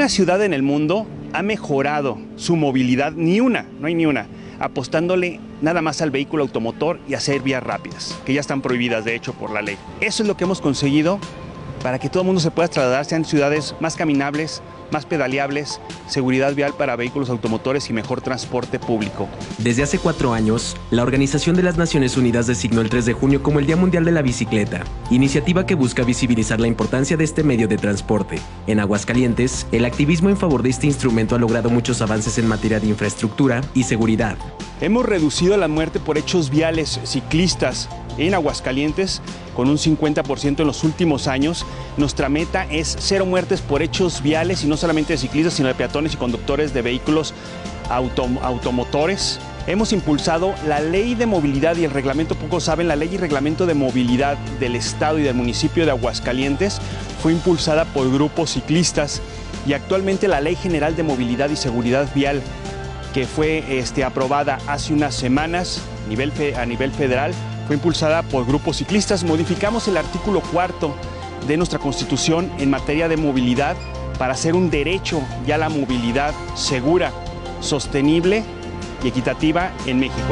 Ninguna ciudad en el mundo ha mejorado su movilidad, no hay ni una, apostándole nada más al vehículo automotor y a hacer vías rápidas, que ya están prohibidas de hecho por la ley. Eso es lo que hemos conseguido para que todo el mundo se pueda trasladar, sean ciudades más caminables, más pedaleables, seguridad vial para vehículos automotores y mejor transporte público. Desde hace 4 años, la Organización de las Naciones Unidas designó el 3 de junio como el Día Mundial de la Bicicleta, iniciativa que busca visibilizar la importancia de este medio de transporte. En Aguascalientes, el activismo en favor de este instrumento ha logrado muchos avances en materia de infraestructura y seguridad. Hemos reducido la muerte por hechos viales ciclistas en Aguascalientes con un 50% en los últimos años. Nuestra meta es 0 muertes por hechos viales, y no solamente de ciclistas, sino de peatones y conductores de vehículos automotores. Hemos impulsado la ley de movilidad y el reglamento, pocos saben, la ley y reglamento de movilidad del Estado y del municipio de Aguascalientes fue impulsada por grupos ciclistas, y actualmente la Ley General de Movilidad y Seguridad Vial, que fue aprobada hace unas semanas a nivel federal, fue impulsada por grupos ciclistas. Modificamos el artículo 4 de nuestra Constitución en materia de movilidad para hacer un derecho ya a la movilidad segura, sostenible y equitativa en México.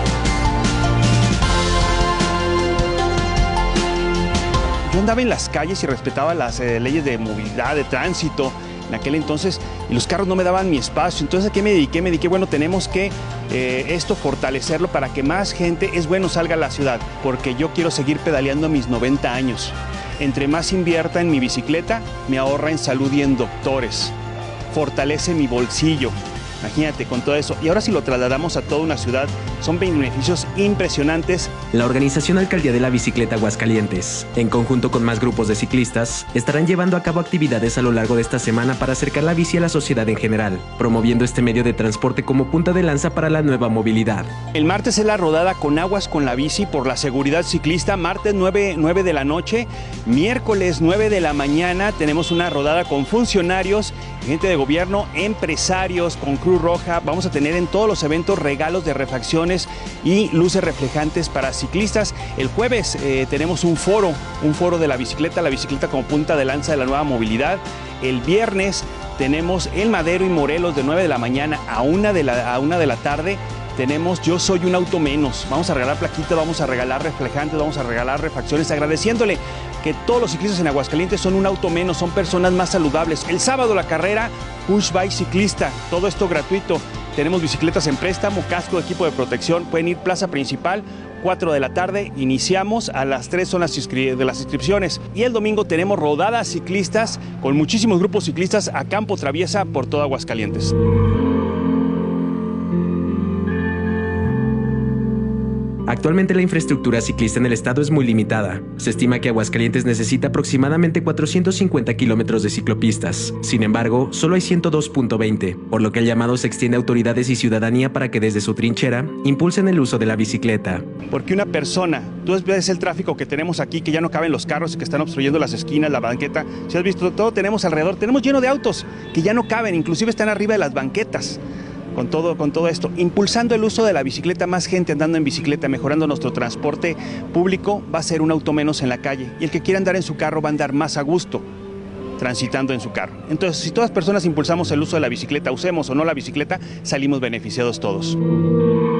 Yo andaba en las calles y respetaba las leyes de movilidad, de tránsito, en aquel entonces, y los carros no me daban mi espacio. Entonces, ¿a qué me dediqué? Me dediqué, bueno, tenemos que fortalecerlo para que más gente, salga a la ciudad, porque yo quiero seguir pedaleando a mis 90 años. Entre más invierta en mi bicicleta, me ahorra en salud y en doctores, fortalece mi bolsillo. Imagínate con todo eso. Y ahora si lo trasladamos a toda una ciudad, son beneficios impresionantes. La organización Alcaldía de la Bicicleta Aguascalientes, en conjunto con más grupos de ciclistas, estarán llevando a cabo actividades a lo largo de esta semana para acercar la bici a la sociedad en general, promoviendo este medio de transporte como punta de lanza para la nueva movilidad. El martes es la rodada con Aguas con la Bici por la seguridad ciclista, martes 9 de la noche, miércoles 9 de la mañana tenemos una rodada con funcionarios, gente de gobierno, empresarios, con Cruz Roja. Vamos a tener en todos los eventos regalos de refacciones y luces reflejantes para ciclistas. El jueves tenemos un foro de la bicicleta como punta de lanza de la nueva movilidad. El viernes tenemos el Madero y Morelos de 9 de la mañana a 1 de la tarde. Tenemos Yo Soy un Auto Menos. Vamos a regalar plaquitas, vamos a regalar reflejantes, vamos a regalar refacciones, agradeciéndole que todos los ciclistas en Aguascalientes son un auto menos, son personas más saludables. El sábado la carrera Push Bike Ciclista, todo esto gratuito. Tenemos bicicletas en préstamo, casco, equipo de protección. Pueden ir plaza principal, 4 de la tarde, iniciamos, a las 3 son las inscripciones. Y el domingo tenemos rodadas ciclistas con muchísimos grupos ciclistas a campo traviesa por todo Aguascalientes. Actualmente la infraestructura ciclista en el estado es muy limitada. Se estima que Aguascalientes necesita aproximadamente 450 kilómetros de ciclopistas. Sin embargo, solo hay 102.20, por lo que el llamado se extiende a autoridades y ciudadanía para que desde su trinchera impulsen el uso de la bicicleta. Porque una persona, tú ves el tráfico que tenemos aquí, que ya no caben los carros y que están obstruyendo las esquinas, la banqueta. Si has visto, todo tenemos alrededor, tenemos lleno de autos que ya no caben, inclusive están arriba de las banquetas. Con todo esto, impulsando el uso de la bicicleta, más gente andando en bicicleta, mejorando nuestro transporte público, va a ser un auto menos en la calle. Y el que quiera andar en su carro va a andar más a gusto transitando en su carro. Entonces, si todas las personas impulsamos el uso de la bicicleta, usemos o no la bicicleta, salimos beneficiados todos.